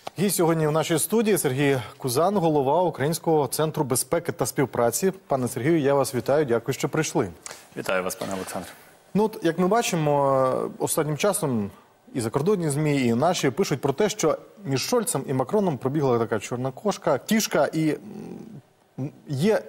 Гість сьогодні в нашій студії Сергій Кузан, голова Українського центру безпеки та співпраці. Пане Сергію, я вас вітаю, дякую, що прийшли. Вітаю вас, пане Олександр. Ну, от, як ми бачимо, останнім часом і закордонні ЗМІ, і наші пишуть про те, що між Шольцем і Макроном пробігла така чорна кішка, і є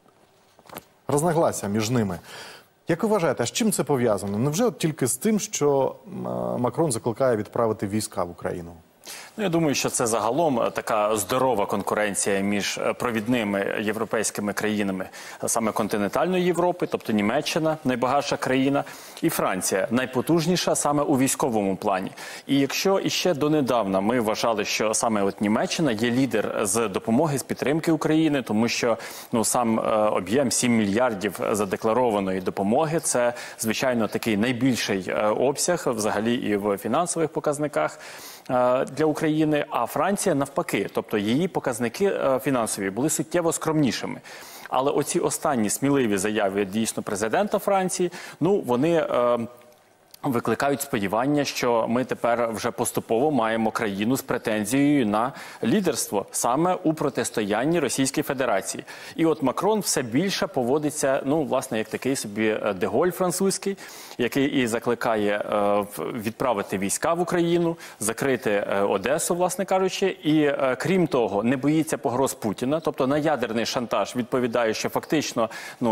розногласся між ними. Як ви вважаєте, а з чим це пов'язано? Невже от тільки з тим, що Макрон закликає відправити війська в Україну? Ну, я думаю, що це загалом така здорова конкуренція між провідними європейськими країнами саме континентальної Європи, тобто Німеччина, найбагатша країна, і Франція, найпотужніша саме у військовому плані. І якщо іще донедавна ми вважали, що саме от Німеччина є лідер з допомоги, з підтримки України, тому що сам об'єм 7 мільярдів задекларованої допомоги – це, звичайно, такий найбільший обсяг взагалі і в фінансових показниках для України, а Франція навпаки, тобто її показники фінансові були суттєво скромнішими. Але оці останні сміливі заяви дійсно президента Франції, вони викликають сподівання, що ми тепер вже поступово маємо країну з претензією на лідерство саме у протистоянні Російській Федерації. І от Макрон все більше поводиться, власне, як такий собі Де-Голь французький, який і закликає відправити війська в Україну, закрити Одесу, власне кажучи, і крім того, не боїться погроз Путіна, тобто на ядерний шантаж відповідає, що фактично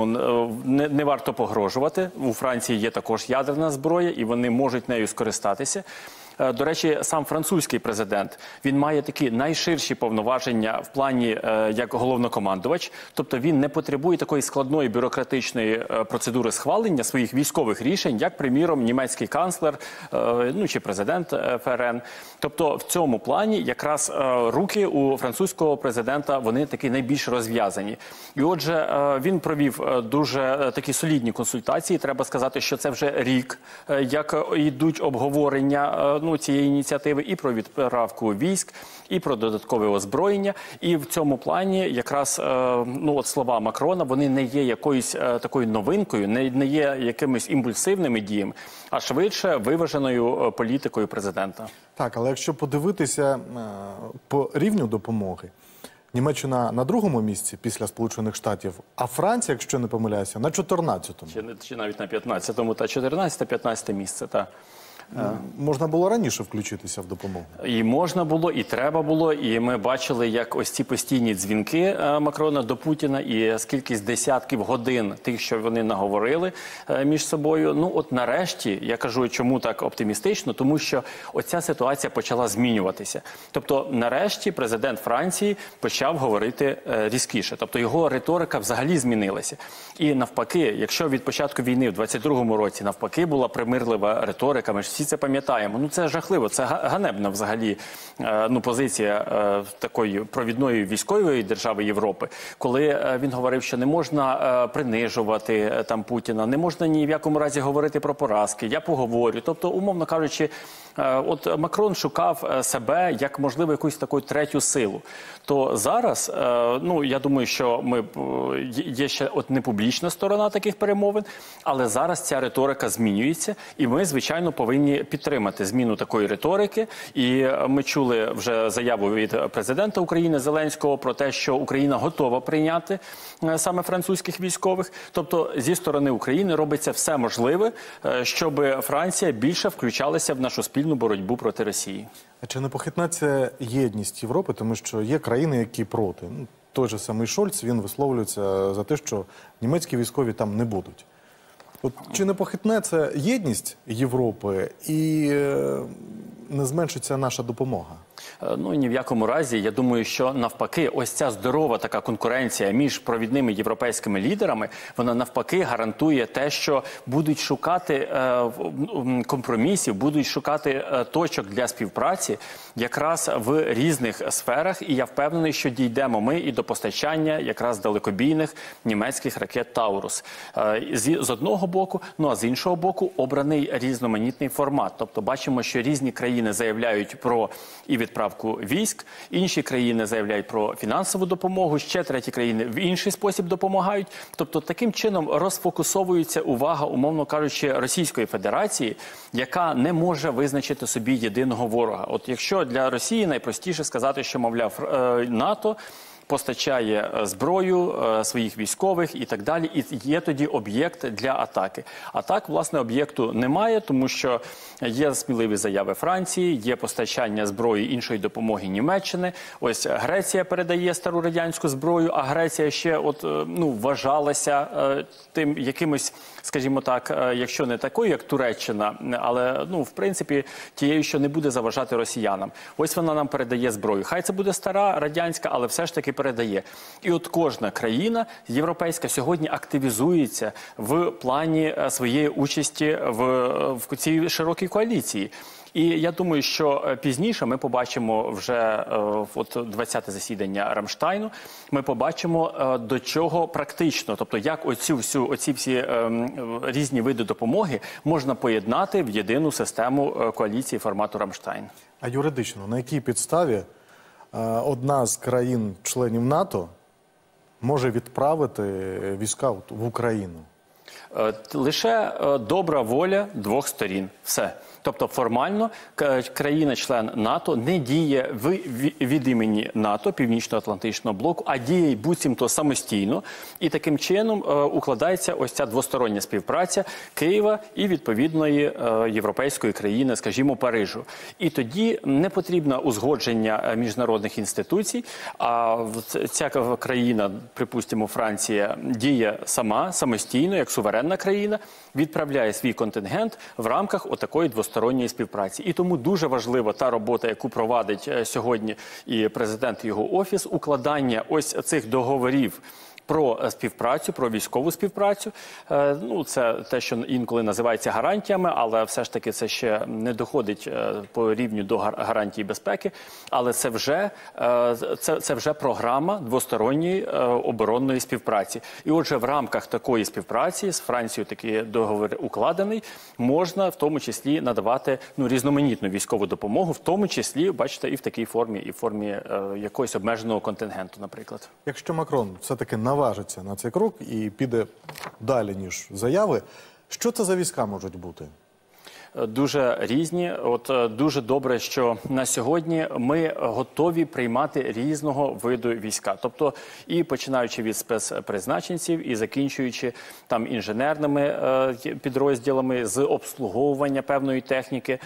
не варто погрожувати. У Франції є також ядерна зброя, і вони можуть нею скористатися. До речі, сам французький президент, він має такі найширші повноваження в плані як головнокомандувач, тобто він не потребує такої складної бюрократичної процедури схвалення своїх військових рішень, як, приміром, німецький канцлер, чи президент ФРН. Тобто в цьому плані якраз руки у французького президента, вони такі найбільш розв'язані. І отже, він провів дуже такі солідні консультації, треба сказати, що це вже рік, як йдуть обговорення цієї ініціативи і про відправку військ, і про додаткове озброєння. І в цьому плані якраз от слова Макрона, вони не є якоюсь такою новинкою, не є якимись імпульсивними діями, а швидше виваженою політикою президента. Так, але якщо подивитися по рівню допомоги, Німеччина на другому місці після Сполучених Штатів, а Франція, якщо не помиляюся, на 14-му. Чи навіть на 15-му, та 14-15 місце, так. Можна було раніше включитися в допомогу? І можна було, і треба було, і ми бачили, як ось ці постійні дзвінки Макрона до Путіна і скількись десятків годин тих, що вони наговорили між собою. От нарешті, я кажу, чому так оптимістично, тому що оця ситуація почала змінюватися. Тобто, нарешті президент Франції почав говорити різкіше, тобто його риторика взагалі змінилася. І навпаки, якщо від початку війни в 22-му році навпаки була примирлива риторика, ми ж всі це пам'ятаємо. Це жахливо, це ганебна взагалі позиція такої провідної військової держави Європи, коли він говорив, що не можна принижувати Путіна, не можна ні в якому разі говорити про поразки, я поговорю. Тобто, умовно кажучи, от Макрон шукав себе як, можливо, якусь таку третю силу. То зараз, я думаю, що є ще непублічна сторона таких перемовин, але зараз ця риторика змінюється, і ми, звичайно, повинні підтримати зміну такої риторики. І ми чули вже заяву від президента України Зеленського про те, що Україна готова прийняти саме французьких військових. Тобто, зі сторони України робиться все можливе, щоб Франція більше включалася в нашу спільну боротьбу проти Росії. А чи не похитнеться єдність Європи, тому що є країни, які проти? Той же самий Шольц, він висловлюється за те, що німецькі військові там не будуть. От чи не похитнеться єдність Європи і не зменшиться наша допомога? Ні в якому разі. Я думаю, що навпаки, ось ця здорова така конкуренція між провідними європейськими лідерами, вона навпаки гарантує те, що будуть шукати компромісів, будуть шукати точок для співпраці якраз в різних сферах. І я впевнений, що дійдемо ми і до постачання якраз далекобійних німецьких ракет «Таурус». З одного боку, ну а з іншого боку обраний різноманітний формат. Тобто бачимо, що різні країни заявляють про і відправку військ, інші країни заявляють про фінансову допомогу, ще треті країни в інший спосіб допомагають. Тобто таким чином розфокусовується увага, умовно кажучи, Російської Федерації, яка не може визначити собі єдиного ворога. От якщо для Росії найпростіше сказати, що, мовляв, НАТО постачає зброю своїх військових і так далі, і є тоді об'єкт для атаки. А так, власне, об'єкту немає, тому що є сміливі заяви Франції, є постачання зброї іншої допомоги Німеччини. Ось Греція передає стару радянську зброю, а Греція ще вважалася тим якимось, скажімо так, якщо не такою, як Туреччина, але, в принципі, тією, що не буде заважати росіянам. Ось вона нам передає зброю. Хай це буде стара радянська, але все ж таки передає. І от кожна країна європейська сьогодні активізується в плані своєї участі в цій широкій коаліції. І я думаю, що пізніше ми побачимо вже 20-те засідання Рамштайну, ми побачимо, до чого практично, тобто як оці всі різні види допомоги можна поєднати в єдину систему коаліції формату Рамштайн. А юридично, на якій підставі одна з країн-членів НАТО може відправити війська в Україну? Лише добра воля двох сторін. Все. Тобто формально країна-член НАТО не діє від імені НАТО, Північно-Атлантичного блоку, а діє буцімто самостійно. І таким чином укладається ось ця двостороння співпраця Києва і відповідної європейської країни, скажімо, Парижу. І тоді не потрібно узгодження міжнародних інституцій, а ця країна, припустимо, Франція, діє самостійно, як суверенна країна, відправляє свій контингент в рамках отакої двосторонньої співпраці. І тому дуже важлива та робота, яку провадить сьогодні і президент, і його офіс, укладання ось цих договорів про співпрацю, про військову співпрацю. Це те, що інколи називається гарантіями, але все ж таки це ще не доходить по рівню до гарантій безпеки. Але це вже програма двосторонньої оборонної співпраці. І отже, в рамках такої співпраці з Францією такий договір укладений, можна в тому числі надавати різноманітну військову допомогу, в тому числі, бачите, і в такій формі, і в формі якогось обмеженого контингенту, наприклад. Якщо Макрон все-таки наважиться на цей крок і піде далі, ніж заяви, що це за війська можуть бути? Дуже різні. Дуже добре, що на сьогодні ми готові приймати різного виду війська. Тобто і починаючи від спецпризначенців, і закінчуючи там інженерними підрозділами з обслуговування певної техніки.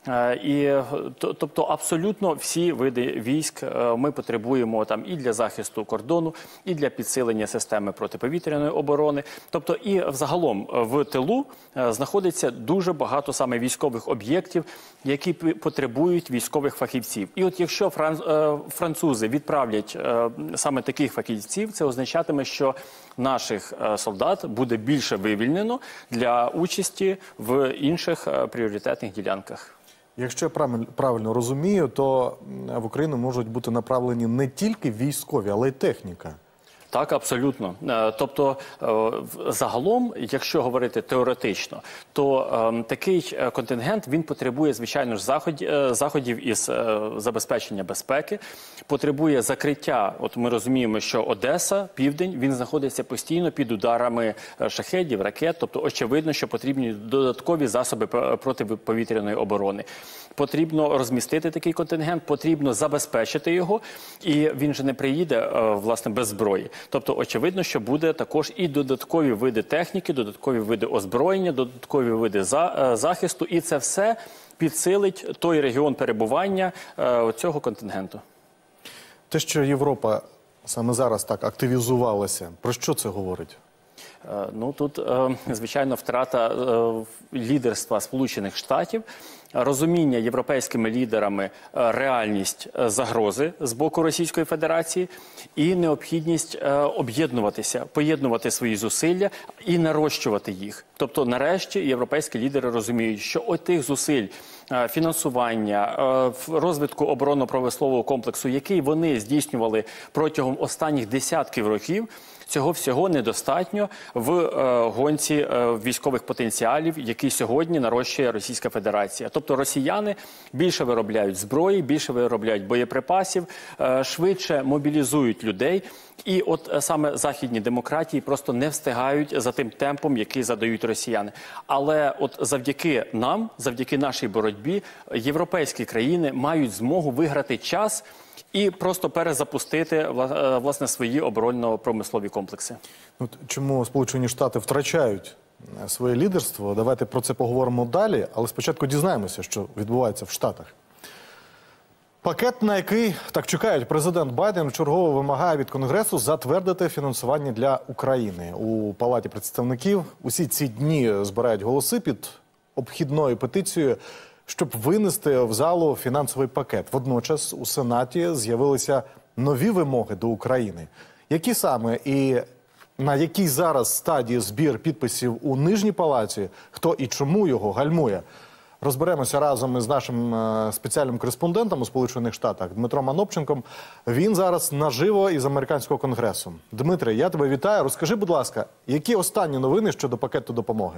Тобто абсолютно всі види військ ми потребуємо там і для захисту кордону, і для підсилення системи протиповітряної оборони. Тобто і взагалом в тилу знаходиться дуже багато саме військових об'єктів, які потребують військових фахівців. І от якщо французи відправлять саме таких фахівців, це означатиме, що наших солдат буде більше вивільнено для участі в інших пріоритетних ділянках. Якщо я правильно розумію, то в Україну можуть бути направлені не тільки військові, але й техніка. Так, абсолютно. Тобто, загалом, якщо говорити теоретично, то такий контингент, він потребує, звичайно ж, заходів із забезпечення безпеки, потребує закриття. От ми розуміємо, що Одеса, Південь, він знаходиться постійно під ударами шахедів, ракет, тобто очевидно, що потрібні додаткові засоби протиповітряної оборони. Потрібно розмістити такий контингент, потрібно забезпечити його, і він же не приїде, власне, без зброї. Тобто, очевидно, що буде також і додаткові види техніки, додаткові види озброєння, додаткові види захисту, і це все підсилить той регіон перебування цього контингенту. Те, що Європа саме зараз так активізувалася, про що це говорить? Тут, звичайно, втрата лідерства Сполучених Штатів, розуміння європейськими лідерами реальність загрози з боку Російської Федерації і необхідність об'єднуватися, поєднувати свої зусилля і нарощувати їх. Тобто, нарешті, європейські лідери розуміють, що тих зусиль, фінансування, розвитку оборонно-промислового комплексу, який вони здійснювали протягом останніх десятків років, цього всього недостатньо в гонці військових потенціалів, які сьогодні нарощує Російська Федерація. Тобто росіяни більше виробляють зброї, більше виробляють боєприпасів, швидше мобілізують людей. І от саме західні демократії просто не встигають за тим темпом, який задають росіяни. Але от завдяки нам, завдяки нашій боротьбі, європейські країни мають змогу виграти час і просто перезапустити, власне, свої оборонно-промислові комплекси. От чому Сполучені Штати втрачають своє лідерство? Давайте про це поговоримо далі, але спочатку дізнаємося, що відбувається в Штатах. Пакет, на який так чекають, президент Байден вчергово вимагає від Конгресу затвердити фінансування для України. У Палаті представників усі ці дні збирають голоси під обхідною петицією, щоб винести в залу фінансовий пакет. Водночас у Сенаті з'явилися нові вимоги до України. Які саме і на якій зараз стадії збір підписів у Нижній Палаті, хто і чому його гальмує? Розберемося разом із нашим спеціальним кореспондентом у Сполучених Штатах Дмитром Анопченком. Він зараз наживо із американського конгресу. Дмитре, я тебе вітаю. Розкажи, будь ласка, які останні новини щодо пакету допомоги?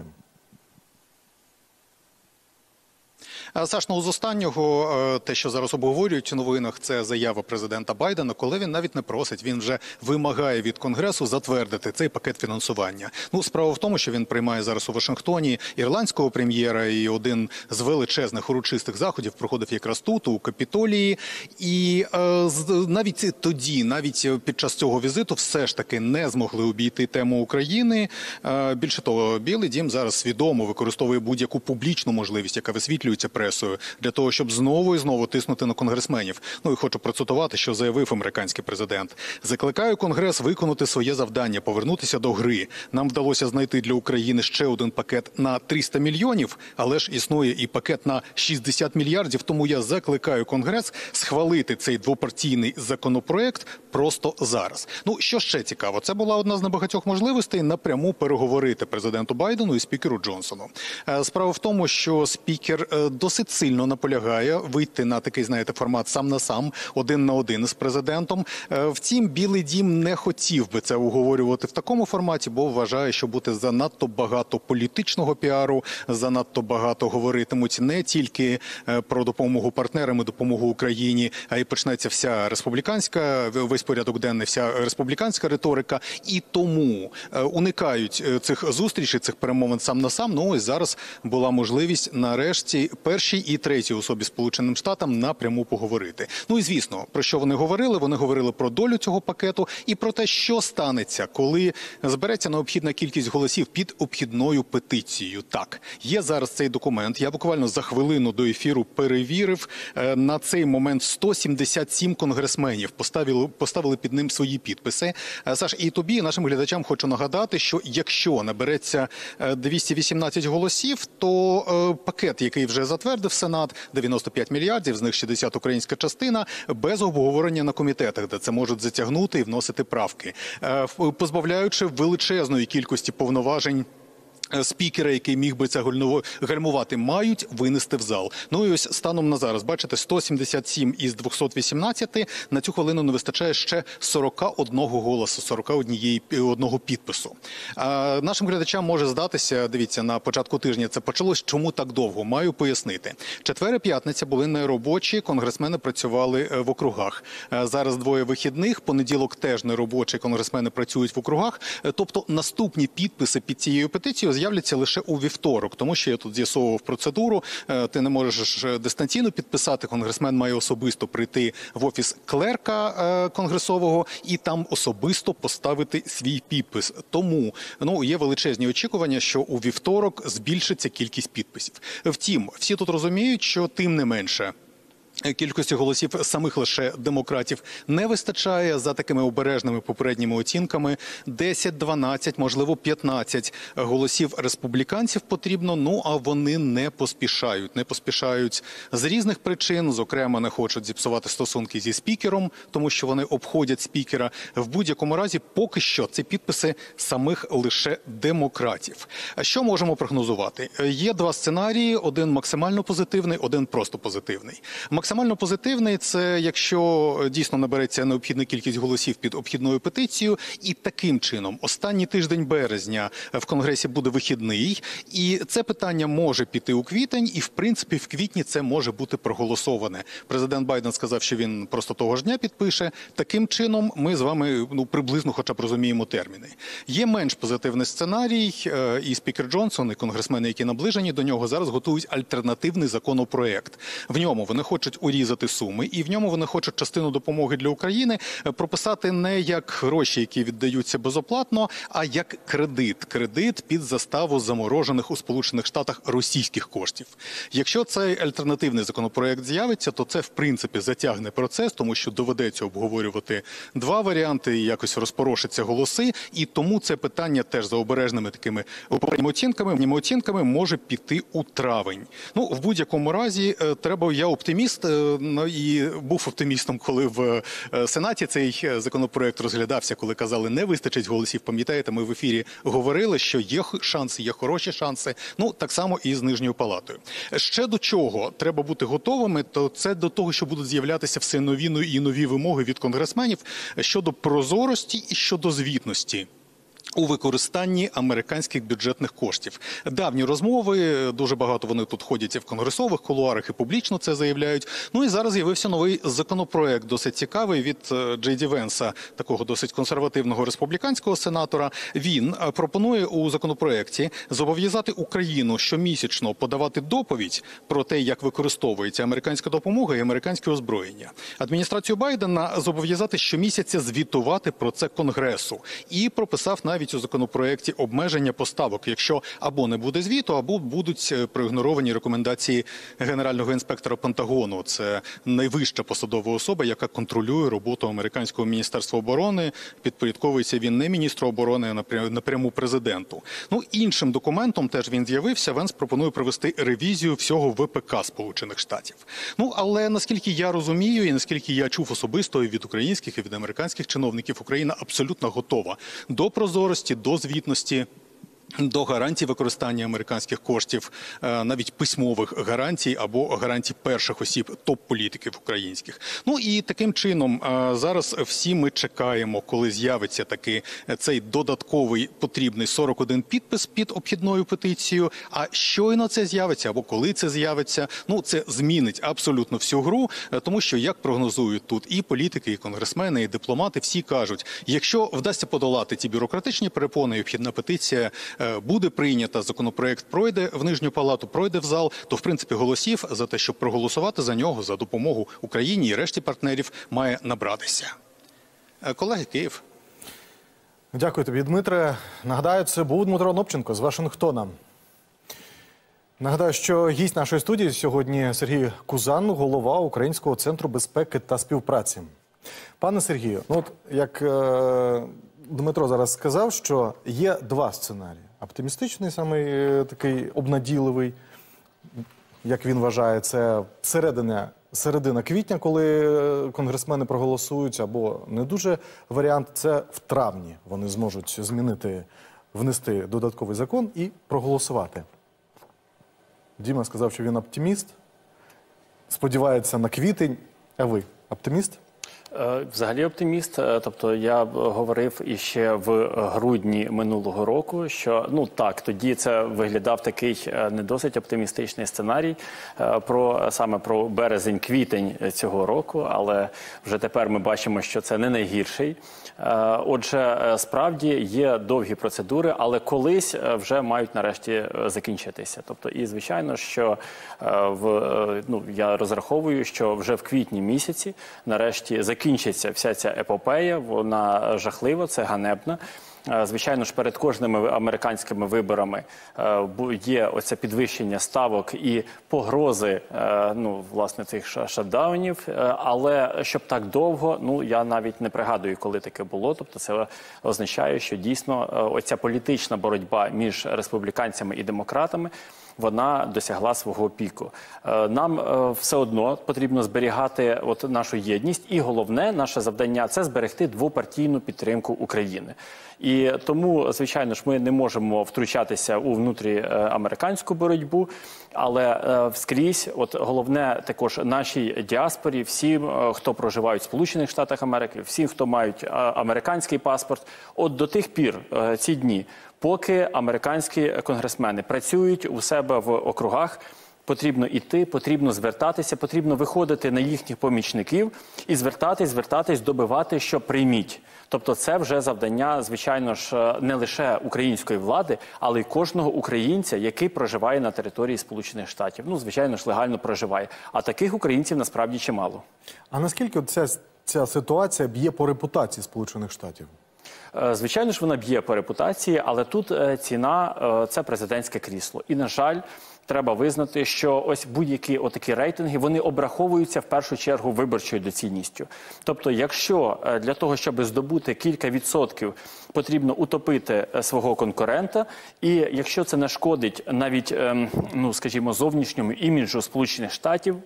Саш, з останнього, те, що зараз обговорюють у новинах, це заява президента Байдена, коли він навіть не просить, він вже вимагає від Конгресу затвердити цей пакет фінансування. Справа в тому, що він приймає зараз у Вашингтоні ірландського прем'єра, і один з величезних урочистих заходів проходив якраз тут, у Капітолії. І навіть тоді, навіть під час цього візиту, все ж таки не змогли обійти тему України. Більше того, Білий дім зараз свідомо використовує будь-яку публічну можливість, яка висвітлюється пресою, для того, щоб знову і знову тиснути на конгресменів. І хочу процитувати, що заявив американський президент. «Закликаю Конгрес виконати своє завдання, повернутися до гри. Нам вдалося знайти для України ще один пакет на 300 мільйонів, але ж існує і пакет на 60 мільярдів, тому я закликаю Конгрес схвалити цей двопартійний законопроект просто зараз». Що ще цікаво, це була одна з небагатьох можливостей напряму переговорити президенту Байдену і спікеру Джонсону. Справа в тому, що спікер досить сильно наполягає вийти на такий, формат сам на сам, один на один з президентом. Втім, Білий дім не хотів би це уговорювати в такому форматі, бо вважає, що буде занадто багато політичного піару, занадто багато говоритимуть не тільки про допомогу партнерам і допомогу Україні, а й почнеться вся республіканська, весь порядок денний, вся республіканська риторика. І тому уникають цих зустрічей, цих перемовин сам на сам. Ось зараз була можливість нарешті першій і третій особі Сполученим Штатам напряму поговорити. І звісно, про що вони говорили? Вони говорили про долю цього пакету і про те, що станеться, коли збереться необхідна кількість голосів під обхідною петицією. Так, є зараз цей документ. Я буквально за хвилину до ефіру перевірив. На цей момент 177 конгресменів поставили під ним свої підписи. Саш, і тобі, і нашим глядачам хочу нагадати, що якщо набереться 218 голосів, то пакет, який вже затвердив Сенат, 95 мільярдів, з них 60 українська частина, без обговорення на комітетах, де це можуть затягнути і вносити правки, позбавляючи величезної кількості повноважень спікера, який міг би це гальмувати, мають винести в зал. І ось станом на зараз, бачите, 177 із 218, на цю хвилину не вистачає ще 41 голосу, 41 підпису. Нашим глядачам може здатися, дивіться, на початку тижня це почалось, чому так довго? Маю пояснити. Четвер і п'ятниця були неробочі, конгресмени працювали в округах. Зараз двоє вихідних, понеділок теж неробочі, конгресмени працюють в округах. Тобто наступні підписи під цією петицією з'являться лише у вівторок, тому що я тут з'ясовував процедуру. Ти не можеш дистанційно підписати, конгресмен має особисто прийти в офіс клерка конгресового і там особисто поставити свій підпис. Тому є величезні очікування, що у вівторок збільшиться кількість підписів. Втім, всі тут розуміють, що тим не менше Кількості голосів самих лише демократів не вистачає. За такими обережними попередніми оцінками 10, 12, можливо 15 голосів республіканців потрібно, ну а вони не поспішають. Не поспішають з різних причин, зокрема не хочуть зіпсувати стосунки зі спікером, тому що вони обходять спікера. В будь-якому разі поки що це підписи самих лише демократів. А що можемо прогнозувати? Є два сценарії, один максимально позитивний, один просто позитивний. Максимально позитивний – це якщо дійсно набереться необхідна кількість голосів під обхідною петицією, і таким чином останній тиждень березня в Конгресі буде вихідний, і це питання може піти у квітень, і в принципі в квітні це може бути проголосоване. Президент Байден сказав, що він просто того ж дня підпише. Таким чином ми з вами приблизно хоча б розуміємо терміни. Є менш позитивний сценарій, і спікер Джонсон, і конгресмени, які наближені до нього, зараз готують альтернативний законопроект. В ньому вони хочуть урізати суми, і в ньому вони хочуть частину допомоги для України прописати не як гроші, які віддаються безоплатно, а як кредит. Кредит під заставу заморожених у Сполучених Штатах російських коштів. Якщо цей альтернативний законопроект з'явиться, то це в принципі затягне процес, тому що доведеться обговорювати два варіанти, і якось розпорошаться голоси, і тому це питання теж за обережними такими попередніми оцінками може піти у травень. Ну, в будь-якому разі, я оптиміст, і був оптимістом, коли в Сенаті цей законопроект розглядався, коли казали, не вистачить голосів. Пам'ятаєте, ми в ефірі говорили, що є шанси, є хороші шанси. Ну, так само і з Нижньою палатою. Ще до чого треба бути готовими, то це до того, що будуть з'являтися все нові і нові вимоги від конгресменів щодо прозорості і щодо звітності у використанні американських бюджетних коштів. Давні розмови, дуже багато вони тут ходять і в конгресових кулуарах, і публічно це заявляють. Ну і зараз з'явився новий законопроект, досить цікавий, від Джей Ді Венса, такого досить консервативного республіканського сенатора. Він пропонує у законопроекті зобов'язати Україну щомісячно подавати доповідь про те, як використовується американська допомога і американське озброєння. Адміністрацію Байдена зобов'язати щомісяця звітувати про це Конгресу. І прописав навіть у законопроекті обмеження поставок, якщо або не буде звіту, або будуть проігноровані рекомендації Генерального інспектора Пентагону. Це найвища посадова особа, яка контролює роботу американського міністерства оборони. Підпорядковується він не міністру оборони, а напряму президенту. Ну, іншим документом теж він з'явився. Венс пропонує провести ревізію всього ВПК Сполучених Штатів. Ну, але наскільки я розумію і наскільки я чув особисто і від українських, і від американських чиновників, Україна абсолютно готова до прозорості, до звітності, до гарантій використання американських коштів, навіть письмових гарантій або гарантій перших осіб топ-політиків українських. Ну і таким чином зараз всі ми чекаємо, коли з'явиться таки цей додатковий потрібний 41 підпис під обхідною петицією. А щойно це з'явиться або коли це з'явиться, ну це змінить абсолютно всю гру, тому що, як прогнозують тут і політики, і конгресмени, і дипломати, всі кажуть, якщо вдасться подолати ті бюрократичні перепони, і обхідна петиція буде прийнята, законопроект пройде в Нижню палату, пройде в зал, то в принципі голосів за те, щоб проголосувати за нього, за допомогу Україні і решті партнерів, має набратися. Колеги, Київ. Дякую тобі, Дмитре. Нагадаю, це був Дмитро Нопченко з Вашингтона. Нагадаю, що гість нашої студії сьогодні Сергій Кузан, голова Українського центру безпеки та співпраці. Пане Сергію, ну от як Дмитро зараз сказав, що є два сценарії. Оптимістичний, самий такий обнадійливий, як він вважає, це середина квітня, коли конгресмени проголосують, або не дуже варіант, це в травні вони зможуть внести додатковий закон і проголосувати. Діма сказав, що він оптиміст, сподівається на квітень. А ви оптиміст? Взагалі оптиміст. Тобто я говорив іще в грудні минулого року, що ну так, тоді це виглядав такий не досить оптимістичний сценарій саме про березень-квітень цього року, але вже тепер ми бачимо, що це не найгірший. Отже, справді є довгі процедури, але колись вже мають нарешті закінчитися. Тобто, і звичайно, що я розраховую, що вже в квітні місяці нарешті закінчиться вся ця епопея, вона жахлива, це ганебна. Звичайно ж, перед кожними американськими виборами є оце підвищення ставок і погрози, власне, цих шатдаунів. Але щоб так довго, я навіть не пригадую, коли таке було. Тобто це означає, що дійсно оця політична боротьба між республіканцями і демократами вона досягла свого піку. Нам все одно потрібно зберігати нашу єдність, і головне наше завдання – це зберегти двопартійну підтримку України. І тому, звичайно ж, ми не можемо втручатися у внутріамериканську боротьбу, але вскрізь, головне також нашій діаспорі, всім, хто проживають в Сполучених Штатах Америки, всім, хто мають американський паспорт, до тих пір, ці дні, поки американські конгресмени працюють у себе в округах, потрібно йти, потрібно звертатися, потрібно виходити на їхніх помічників і звертатись, добивати, що прийміть. Тобто це вже завдання, звичайно ж, не лише української влади, але й кожного українця, який проживає на території Сполучених Штатів. Звичайно ж, легально проживає. А таких українців насправді чимало. А наскільки ця ситуація б'є по репутації Сполучених Штатів? Звичайно ж, вона б'є по репутації, але тут ціна – це президентське крісло. І, на жаль, треба визнати, що ось будь-які отакі рейтинги, вони обраховуються в першу чергу виборчою доцільністю. Тобто, якщо для того, щоб здобути кілька відсотків, потрібно утопити свого конкурента, і якщо це не шкодить навіть, скажімо, зовнішньому іміджу Сполучених Штатів,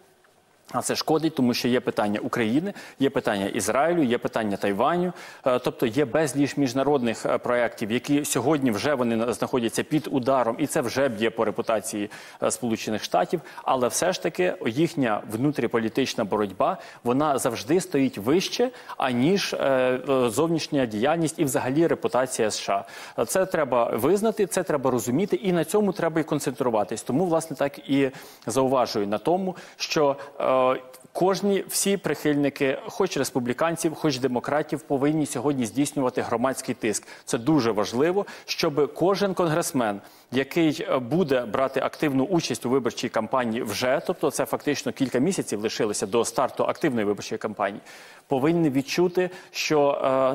а це шкодить, тому що є питання України, є питання Ізраїлю, є питання Тайваню. Тобто є безліч міжнародних проєктів, які сьогодні вже вони знаходяться під ударом, і це вже б'є по репутації Сполучених Штатів. Але все ж таки їхня внутріполітична боротьба, вона завжди стоїть вище, аніж зовнішня діяльність і взагалі репутація США. Це треба визнати, це треба розуміти, і на цьому треба і концентруватись. Тому, власне, так і зауважую на тому, що всі прихильники, хоч республіканців, хоч демократів, повинні сьогодні здійснювати громадський тиск. Це дуже важливо, щоб кожен конгресмен, який буде брати активну участь у виборчій кампанії вже, тобто це фактично кілька місяців лишилося до старту активної виборчої кампанії, повинні відчути, що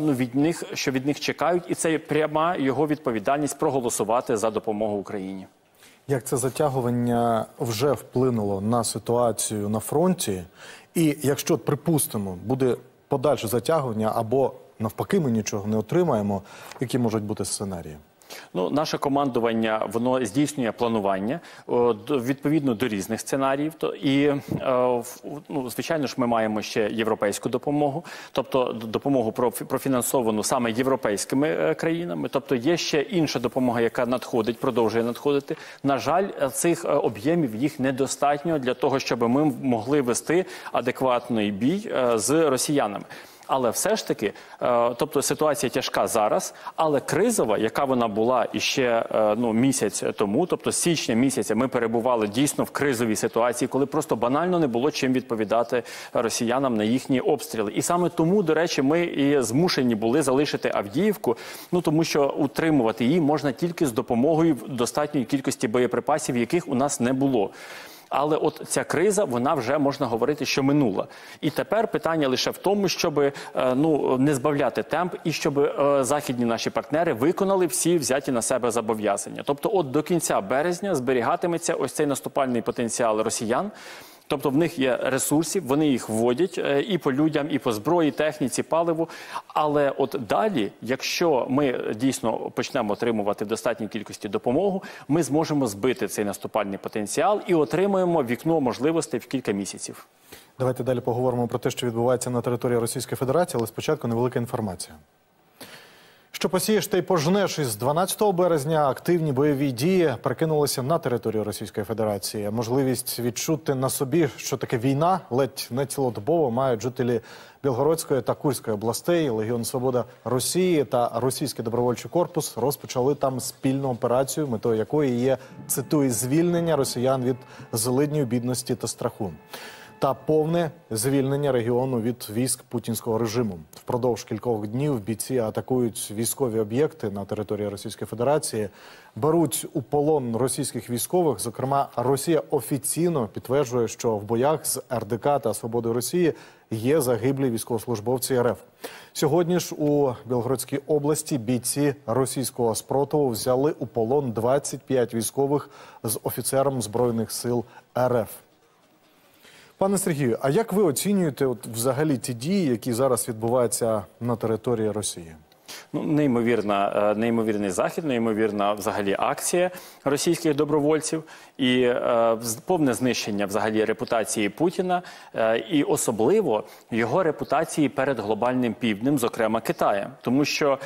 від них чекають, і це пряма його відповідальність проголосувати за допомогу Україні. Як це затягування вже вплинуло на ситуацію на фронті? І якщо, припустимо, буде подальше затягування або навпаки ми нічого не отримаємо, які можуть бути сценарії? Наше командування, воно здійснює планування відповідно до різних сценаріїв. І, звичайно ж, ми маємо ще європейську допомогу, тобто допомогу профінансовану саме європейськими країнами. Тобто є ще інша допомога, яка надходить, продовжує надходити. На жаль, цих об'ємів їх недостатньо для того, щоб ми могли вести адекватний бій з росіянами. Але все ж таки, тобто ситуація тяжка зараз, але кризова, яка вона була іще місяць тому, тобто з січня місяця ми перебували дійсно в кризовій ситуації, коли просто банально не було чим відповідати росіянам на їхні обстріли. І саме тому, до речі, ми і змушені були залишити Авдіївку, тому що утримувати її можна тільки з допомогою достатньої кількості боєприпасів, яких у нас не було. Але от ця криза, вона вже, можна говорити, що минула. І тепер питання лише в тому, щоб не збавляти темп і щоб західні наші партнери виконали всі взяті на себе зобов'язання. Тобто от до кінця березня зберігатиметься ось цей наступальний потенціал росіян. Тобто в них є ресурси, вони їх вводять і по людям, і по зброї, техніці, паливу. Але от далі, якщо ми дійсно почнемо отримувати в достатній кількості допомогу, ми зможемо збити цей наступальний потенціал і отримаємо вікно можливостей в кілька місяців. Давайте далі поговоримо про те, що відбувається на території Російської Федерації, але спочатку невелика інформація. Що посієш, те й пожнеш. Із 12 березня активні бойові дії перекинулися на територію Російської Федерації. Можливість відчути на собі, що таке війна, ледь не цілодобово мають жителі Білгородської та Курської областей. Легіон Свобода Росії та Російський добровольчий корпус розпочали там спільну операцію, метою якої є, цитую, звільнення росіян від злиднів, бідності та страху. Та повне звільнення регіону від військ путінського режиму. Впродовж кількох днів бійці атакують військові об'єкти на території Російської Федерації, беруть у полон російських військових. Зокрема, Росія офіційно підтверджує, що в боях з РДК та Свободою Росії є загиблі військовослужбовці РФ. Сьогодні ж у Білгородській області бійці російського спротиву взяли у полон 25 військових з офіцером Збройних сил РФ. Пане Сергію, а як ви оцінюєте взагалі ті дії, які зараз відбуваються на території Росії? Ну, неймовірний захід, неймовірна взагалі акція російських добровольців і повне знищення взагалі репутації Путіна і особливо його репутації перед глобальним півднем, зокрема Китаєм. Тому що,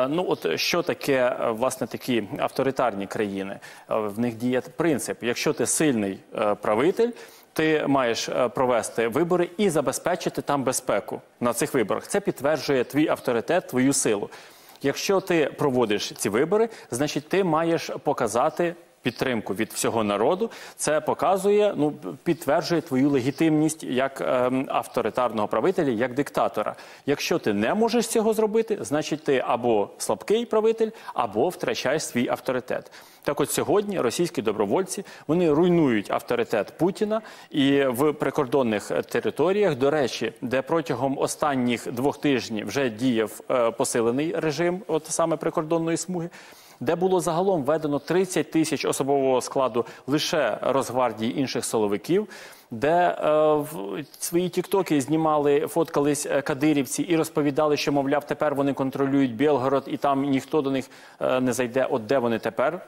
що таке, власне, такі авторитарні країни? В них діє принцип, якщо ти сильний правитель, ти маєш провести вибори і забезпечити там безпеку на цих виборах. Це підтверджує твій авторитет, твою силу. Якщо ти проводиш ці вибори, значить ти маєш показати підтримку від всього народу. Це показує, підтверджує твою легітимність як авторитарного правителя, як диктатора. Якщо ти не можеш цього зробити, значить ти або слабкий правитель, або втрачаєш свій авторитет. Так от сьогодні російські добровольці, вони руйнують авторитет Путіна і в прикордонних територіях, до речі, де протягом останніх 2 тижнів вже діяв посилений режим, от саме прикордонної смуги, де було загалом введено 30 тисяч особового складу лише Росгвардії інших силовиків, де в свої тіктоки знімали, фоткались кадирівці і розповідали, що, мовляв, тепер вони контролюють Білгород і там ніхто до них не зайде. От де вони тепер,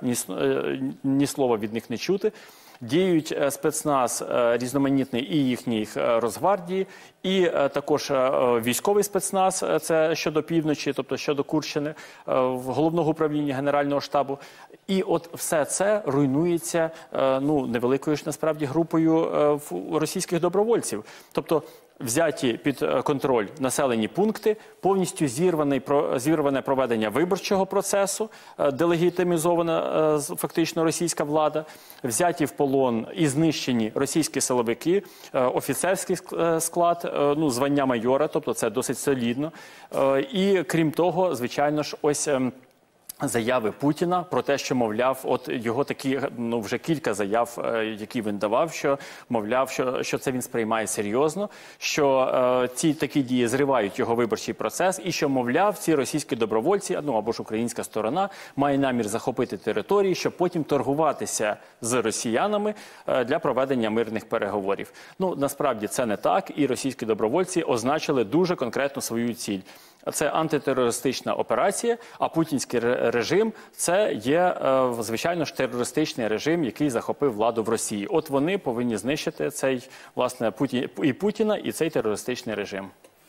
ні слова від них не чути. Діють спецназ різноманітний і їхніх Росгвардії, і також військовий спецназ, це щодо півночі, тобто щодо Курщини, Головного управління Генерального штабу. І от все це руйнується невеликою ж насправді групою російських добровольців. Тобто взяті під контроль населені пункти, повністю зірване проведення виборчого процесу, делегітимізована фактично російська влада, взяті в полон і знищені російські силовики, офіцерський склад, звання майора, тобто це досить солідно. І крім того, звичайно ж, ось заяви Путіна про те, що, мовляв, от його такі, вже кілька заяв, які він давав, що, мовляв, що це він сприймає серйозно, що ці такі дії зривають його виборчий процес і що, мовляв, ці російські добровольці, або ж українська сторона, має намір захопити території, щоб потім торгуватися з росіянами для проведення мирних переговорів. Насправді це не так, і російські добровольці означили дуже конкретно свою ціль. Це антитерористична операція, а путінський режим – це є, звичайно ж, терористичний режим, який захопив владу в Росії. От вони повинні знищити цей, власне, і Путіна, і цей терористичний режим.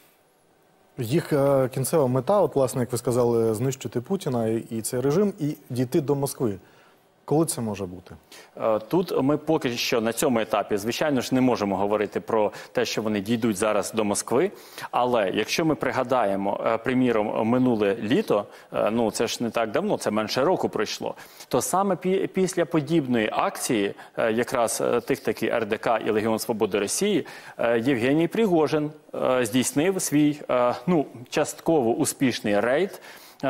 Їх кінцева мета, власне, як ви сказали, знищити Путіна і цей режим, і дійти до Москви. Коли це може бути? Тут ми поки що на цьому етапі, звичайно ж, не можемо говорити про те, що вони дійдуть зараз до Москви. Але якщо ми пригадаємо, приміром, минуле літо, це ж не так давно, це менше року пройшло, то саме після подібної акції, якраз тих таки РДК і Легіон Свободи Росії, Євгеній Пригожин здійснив свій, частково успішний рейд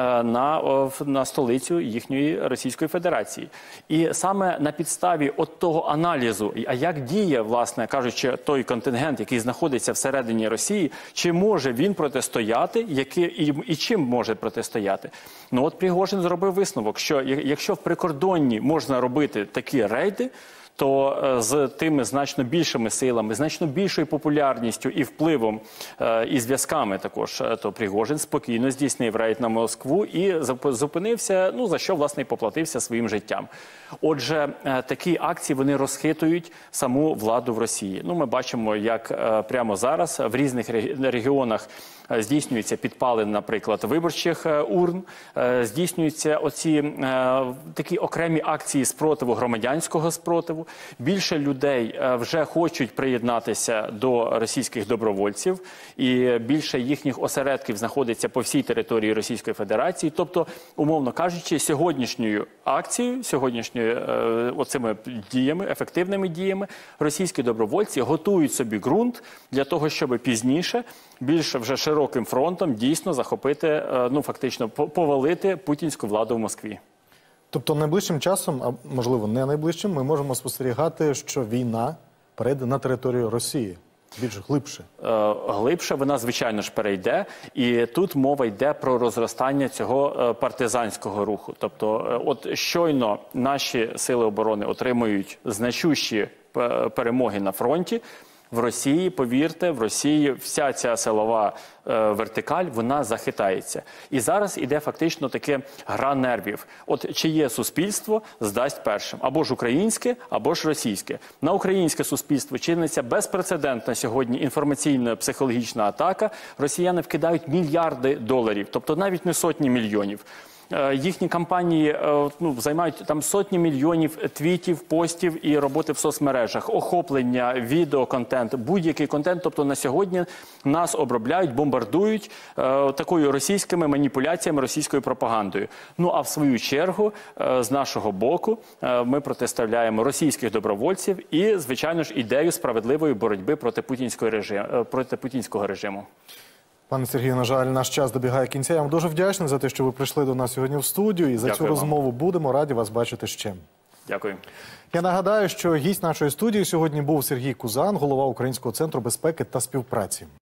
на столицю їхньої Російської Федерації. І саме на підставі от того аналізу, а як діє, власне кажучи, той контингент, який знаходиться всередині Росії, чи може він протистояти, і чим може протистояти? От Пригожин зробив висновок, що якщо в прикордонні можна робити такі рейди, то з тими значно більшими силами, значно більшою популярністю і впливом, і зв'язками також, то Пригожин спокійно здійснив рейд на Москву і зупинився, за що, власне, і поплатився своїм життям. Отже, такі акції, вони розхитують саму владу в Росії. Ми бачимо, як прямо зараз в різних регіонах здійснюються підпали, наприклад, виборчих урн, здійснюються оці такі окремі акції спротиву, громадянського спротиву. Більше людей вже хочуть приєднатися до російських добровольців, і більше їхніх осередків знаходиться по всій території Російської Федерації. Тобто, умовно кажучи, сьогоднішньою акцією, оцими діями, ефективними діями, російські добровольці готують собі ґрунт для того, щоб пізніше, більш вже широким фронтом, дійсно захопити, фактично повалити путінську владу в Москві. Тобто найближчим часом, а можливо не найближчим, ми можемо спостерігати, що війна перейде на територію Росії. Більш глибше. Глибше вона, звичайно ж, перейде. І тут мова йде про розростання цього партизанського руху. Тобто, от щойно наші сили оборони отримують значущі перемоги на фронті, в Росії, повірте, в Росії вся ця силова вертикаль, вона захитається. І зараз іде фактично таке гра нервів. От чиє суспільство здасть першим? Або ж українське, або ж російське. На українське суспільство чиниться безпрецедентна сьогодні інформаційно-психологічна атака. Росіяни вкидають мільярди доларів, тобто навіть не сотні мільйонів. Їхні кампанії займають там сотні мільйонів твітів, постів і роботи в соцмережах, охоплення, відеоконтент, будь-який контент. Тобто на сьогодні нас обробляють, бомбардують такою російськими маніпуляціями, російською пропагандою. Ну а в свою чергу з нашого боку ми протиставляємо російських добровольців і, звичайно ж, ідею справедливої боротьби проти путінського режиму. Пане Сергію, на жаль, наш час добігає кінця. Я вам дуже вдячний за те, що ви прийшли до нас сьогодні в студію. І за Дякую цю вам. розмову будемо раді вас бачити ще. Дякую. Я нагадаю, що гість нашої студії сьогодні був Сергій Кузан, голова Українського центру безпеки та співпраці.